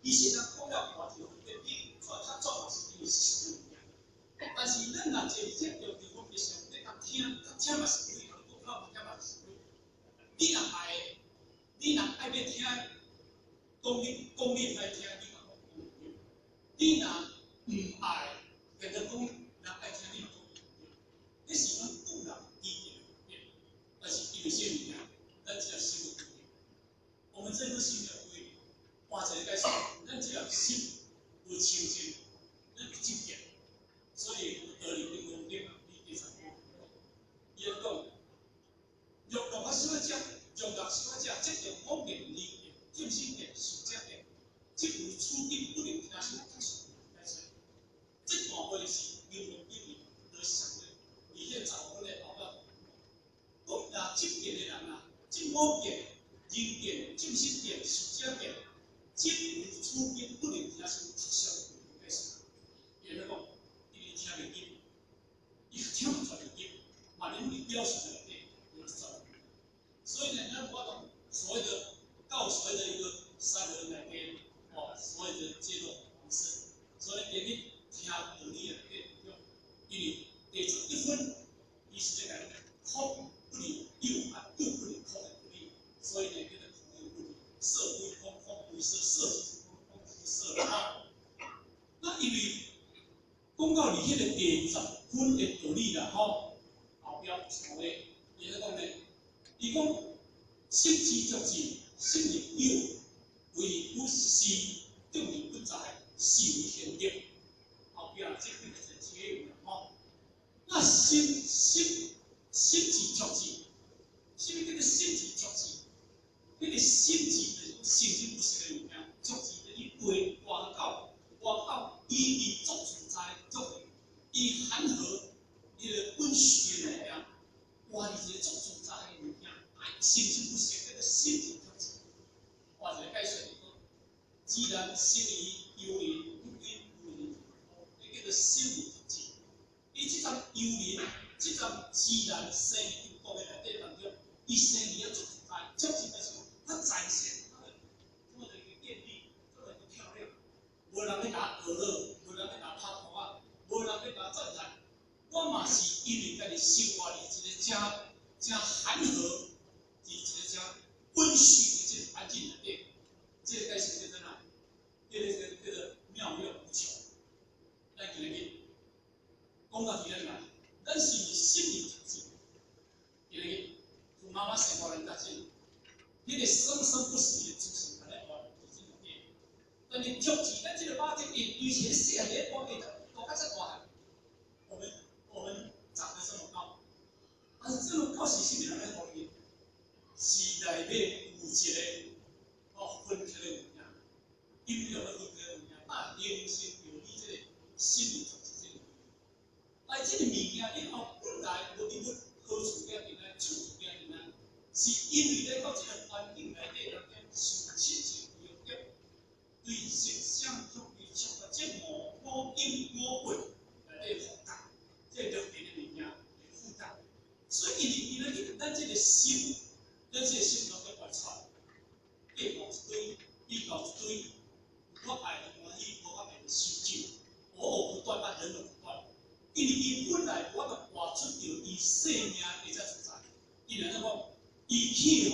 以前咱讲了话题，你看较早嘛是因为是什么物件？但是咱若坐伫这着地方的时候，你甲听嘛是对，讲嘛听嘛是对。你若爱要听，讲你爱听，你嘛讲讲对。你若唔爱，跟着讲人爱听，你嘛讲对。你是咱个人意见不变，但是有些物件，咱只要心有规律。我们这颗心有规律，换一个解释，咱只要心有清净，咱有正见。所以道理跟公定啊，你常讲，伊讲，欲落啊小只，欲落小只，即条方便理解，正心点，实正点，即有处境不能听是确实解释。即段话是牛龙经理来想的，而且查某咧后头，讲若正见的人啊，即五点、人点、正心点、实正点，即有处境不能听是确实解释。伊来讲。听袂见，伊听唔出袂见，嘛恁你表示的对，有知道。所以呢，咱我讲所谓的到所谓的一个三个人来给所谓的这种方式，所以给你听道理的对用，因为第一分，伊是在讲空不离，又暗又不离，空的不离，所以呢，叫做空又不离，色归空，空归色，色即空，空即色啊。那因为讲到你迄个第10分的道理啦，吼，后壁所谓，伊咧讲咧，伊讲心之作之，心亦有，为不是正理不在，是为天定。后壁这个是结语啦，吼。那心之作之，什么叫做心之作之？那个心之的心经不是个物件，作之的伊背活到伊作存在作。伊含合伊个温煦的能量，哇！你这种存在的能量，心就不是那个心理特质。或者解释讲，既然心理幽灵不归无灵，那叫做心理特质。伊这种幽灵，这种自然生理讲的内底当中，伊生理要存在，作存的时候，它展现它的这么的一个艳丽，这么一个漂亮，无人去拿娱乐，无人去拿拍拖啊。无人要甲赞叹，我嘛是因为家己生活伫一个真含合，伫一个真温煦的这个环境内底，这个解释叫做哪？叫做妙用无穷。咱今日讲到今日来，咱是心理特质。今日从妈妈生活人家境，迄个生生不息的精神，咱来活伫这里面。但你挑起咱这个话题，以前细汉咧讲的。我开始玩，我们长得这么高，但是这么高是什么人来讲的？是内面有一个分开的物件，阴阳的分开的物件，啊，形成有你这个心理特质这个。而这个物件你本来无你要好处变平安，处处变平安，是因为在到这个环境内底当中受亲情影响，对形象特别强的这五阴五鬼来复杂，这个别的物件会复杂，所以咱这个心，咱这个心拢要观察，计划一堆，比较一堆，我爱的欢喜，我爱的受救，我不断，啊人不断，因为伊本来我就活出着伊生命会才存在，伊然后伊去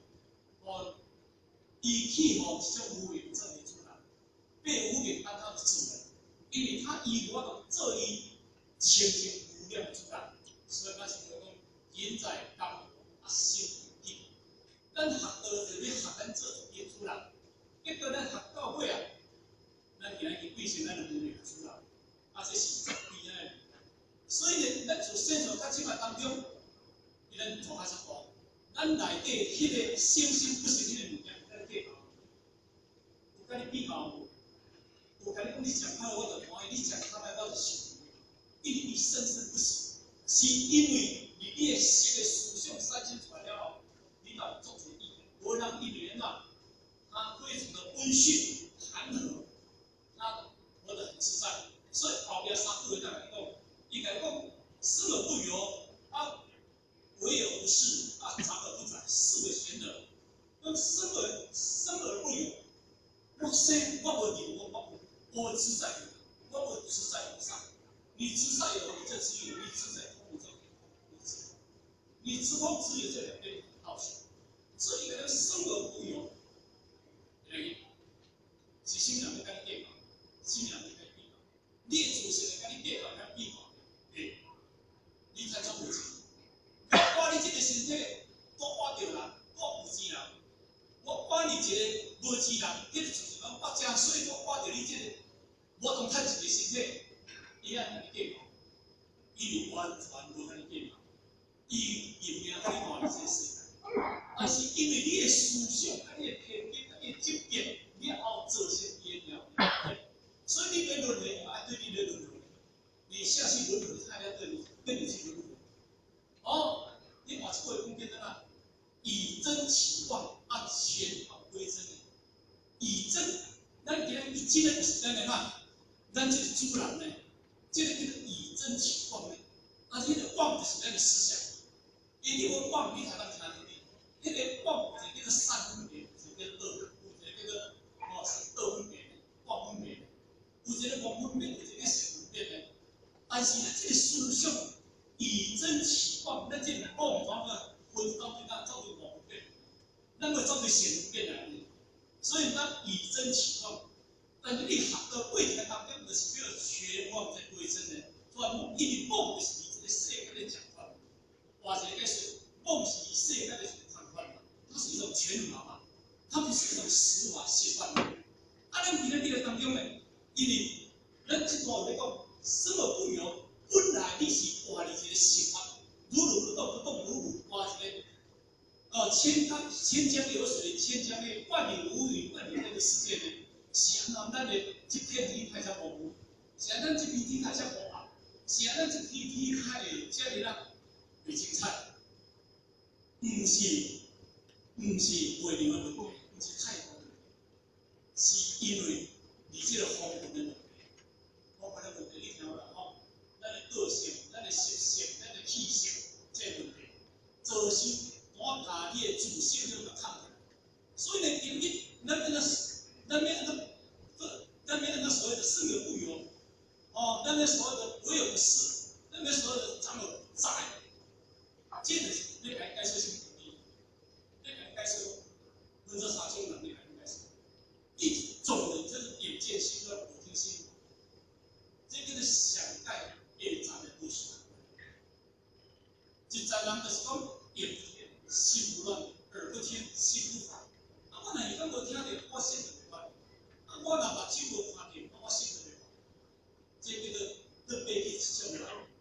这种无为证明出来，被无为按他的主人。因为他以我的这一清净无量之大，所以咱是讲人在当心有定。咱学道就要学咱做一个主人，结果咱学到尾啊，咱今日变成咱的无名主人，这是十几年。所以呢，咱从生活到即摆当中，咱从开始讲，咱内底迄个心心不是迄个物件，咱计较，有甲你比较无？我跟你讲，你讲歹我就欢喜；你讲歹我就受。因为你生生不息，是因为你的心的思想产生出来了后，你把做出意，我让一人啊，他非常的温煦、含和，他活得很自在。所以后边三句话来讲，应该讲生而不由，啊，为而不恃，啊，长而不宰，是谓玄德。那生而不由。我生我无牛，我自在的，我无自在无上。你自在有，你就只有你自在空无这你直空只有这两边好处。所以一个人生而不有，是心人要跟你对抗，心人要跟你对抗。你的自信跟你对抗，跟比较，你才做无钱。我你这个身体，我活着人，我有钱人。我管你一个无钱人，迄个就是讲我真水，我管着你这个，我当趁一个身体，伊安尼计较，伊完全无安尼计较，伊认命甲你换这个世界，但是因为你的思想、甲你的偏见、甲你的执见，了后造成伊的了，所以你要轮回，爱对你来轮回，你下去轮回，他要对你去轮回。哦，你把这个讲简单啊，以真其妄。玄好归真的，以真，咱今日以真的是咱的嘛，咱这个主人呢，这个叫做以真其妄呢，这个妄就是咱的思想，因为我妄，你才能听到的，那个妄有一个叫做善分别，有一个恶，有一个是恶分别的，妄分别的，有一个妄分别，有一个善分别的，但是呢，这个思想以真其妄，咱这个妄方啊，分到对咱造成妄分别。咱会造成显分别来的，所以咱以真其妄。但是你学到过程当中，就是要全妄在归真的。所以，因为妄就是你这个世界的讲法，或者该是妄是世界的传法嘛，它是一种权法嘛，它不是一种实法习惯嘛。咱今日当中呢，因为咱这段来讲，生而不有，本来你是活的一个习惯，如如不动，不动如如，活一个。千江有水，千江的万里无云，万里那个世界呢，是咱的这片地太像模糊，是咱这片地太像模糊，是咱这片地太这里啦，袂精彩，不是月亮的问题，不是太阳的问题，是因为你这个风云的问题，风云的问题你听了吼，咱的个性、咱的习性、咱的气性这问题，造成。我把你的主性用的看的，所以呢，因为那边那所谓的生而不有，那边所谓的唯有不是，那边所谓的长有在，这个是你该说是土地，你该说，文哲三经能力该说，一种人就是眼见心和耳听心，这个是想盖业障的故事，一咱人就是讲眼不见。心不乱，耳不听，心不烦。我哪一个无听到，我心就袂烦。我若目睭无看到，我心就袂烦。这叫做背地这种人，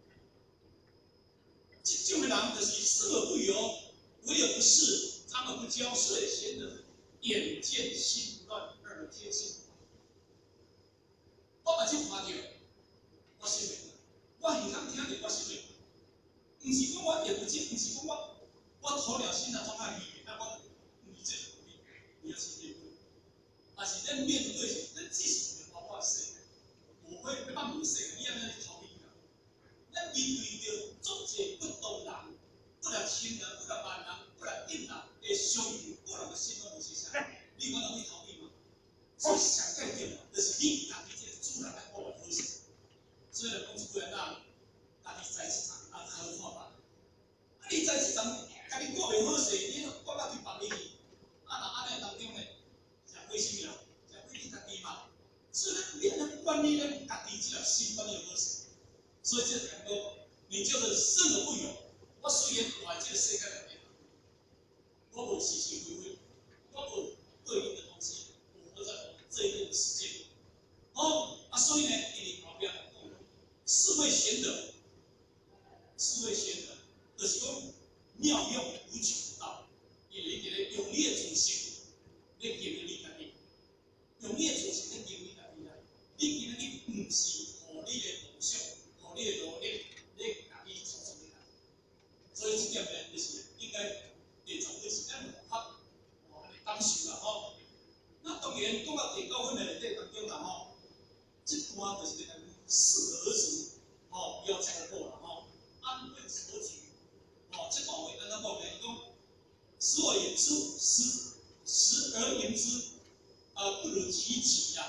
这种人就是生而不有，为而不恃，长而不骄，所以显得眼见心不乱，耳听心不烦。我目睭看到，我心袂烦；我耳通听到，我心袂烦。不是讲我眼不见，不是讲我鸵鸟心啊，装在里面，那我你这个你要去面对，但是咱面对是，咱即使有包括世界，我会帮你世界，你要不要去逃避啊？咱面对着足济不同人，不然亲人，不然慢人，不然硬人的相遇，不然的心都无是啥，你可能会逃避吗？所以想改变嘛，就是你家己这个主人来过好事，虽然讲是不然让家己在市场啊合法吧，啊你在市场。家己过袂好势，你我到对别人去，若安尼当中呢，食亏什么啦？食亏你家己嘛。所以你能管理咱家己这条心管理好势，所以这讲到，你就是生而不有。我虽然活在这个世界里面，我无是是非非，我无对应的东西，我活在这一个世界。所以呢，因后边讲，是谓玄德，是谓玄德，就是讲。妙用无穷大，因为你个用你的自信，你经营你家己，用你的自信，你经营你家己啦。你今日你不是靠你的梦想，靠你的努力，你家己创造你家。所以这点呢，就是应该连从这是咱学法，当时啦吼。那当然讲到第9分的内底当中啦吼，这段就是讲适可而止，不要超过了吼，安分守己。这段话咱讲呢，讲时而言之，时而言之， 不如其己呀，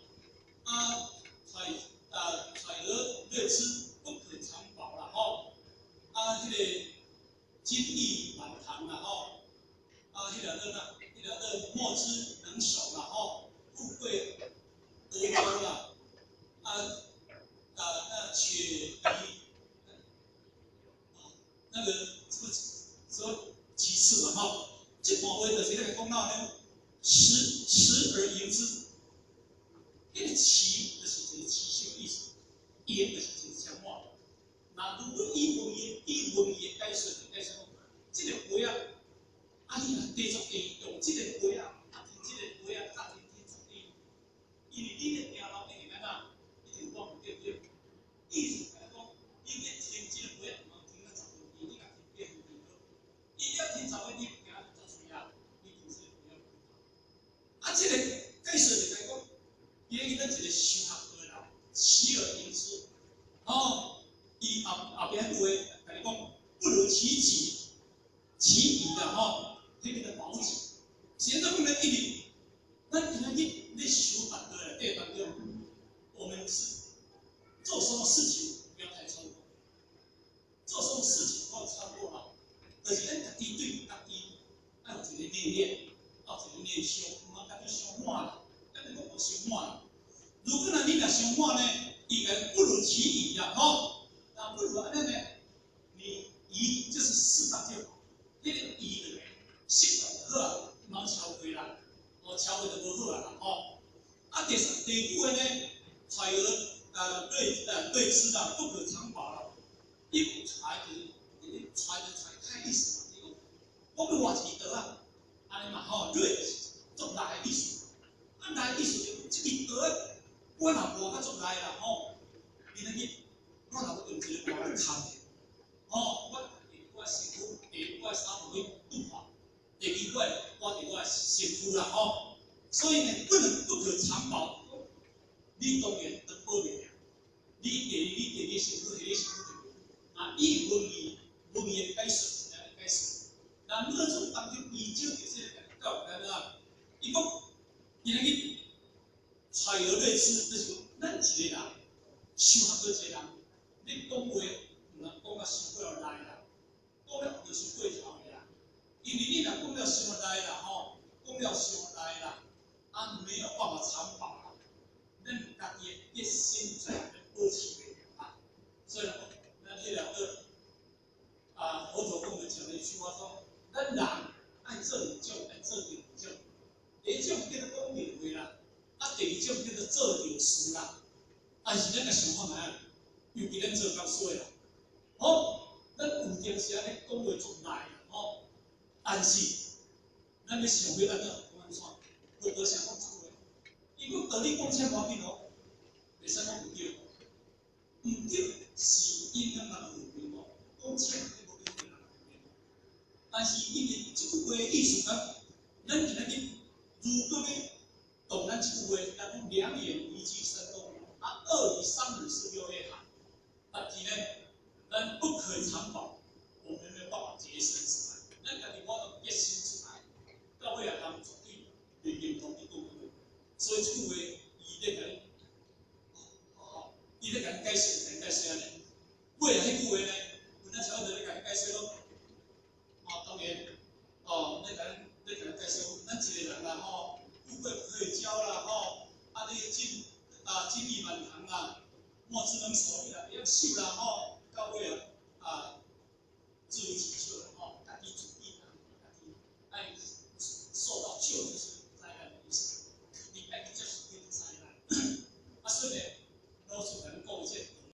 揣而略之，不可长保啦，迄个金玉满堂啦，迄个莫之能守啦，富贵得高啦，且宜那个说其次嘛，这半话就是那个讲到呢，时而盈之，迄个奇就是一个奇秀意思，盈就是一个强化。那如果以文言解说，这个话你若继续用这个话听这个话听作对，因为你的听老一定安一定讲唔对对。意思来讲，你要听这个话，唔通听到10分钟，你甲听8分钟好。你要听10分钟，惊10岁啊，你听这个话。这个解说就来讲，伊一个修学的人，起而盈之，伊后边话甲你讲，不如其己，其己啦，迄个保己。现在我们一定，咱今日咧修学的过程当中，我们是做什么事情不要太超过，做什么事情不要超过了，就是咱家己对家己要有一个练练，要有一个练修，唔好家己伤满啦，家己讲我伤满啦。如果你若伤满呢，伊个不如其宜啦，那不如安尼呢？你宜就是适当就好，那个宜的适当就好，唔好超过啦，超过就无好啦，第句话呢，揣而对之啦，不可长保啦。一个揣就是揣开意思嘛，我们话是得啊，安尼嘛对做大的意思，大的意思就是这个得，我若无较做大啦你那个我若要用一个话来看的，我身躯，我衫会不好，第二我的身躯啦所以呢，不可长保。你当然得保命，你身躯，身躯以文言解释是安尼解释。那那种当中研究就是教咱伊讲，伊那个揣而略之，就是咱一个人修学过一个人，你讲话唔能讲到伤过来啦，讲了就伤过头的啦。因为你若讲了伤来啦讲了伤来啦，没有办法长保啦。咱家己一心在保持袂了所以呢，咱迄个佛陀跟我们讲的一句话说，咱人爱做二种，爱做第二种。第一种叫做讲明话啦，第二种叫做做着事啦。但是咱个想法哪样？尤其咱做较衰啦，咱有定时安尼讲话足赖啦，但是咱要想要安怎安怎，佛陀想讲出话，伊讲道理讲清无紧袂使讲唔对，唔对是因咱人有病讲清你无对人有病但是因为这句话意思讲，咱今日如果要懂咱这句话，讲良言宜居生动，恶以伤人是六业寒。但是呢，咱不可长保，我们没有办法节省出来。咱家己我都决心出来，到尾啊，他们绝对认同你讲的。所以这句话，伊咧讲，伊咧讲解释安尼。尾啊，迄句话呢，阮那小弟咧讲解释咯。当然，咧讲解释，咱一个人啦富贵不可以骄啦你金玉满堂啦，莫之能守你啦，要秀啦到尾至于其秀啦。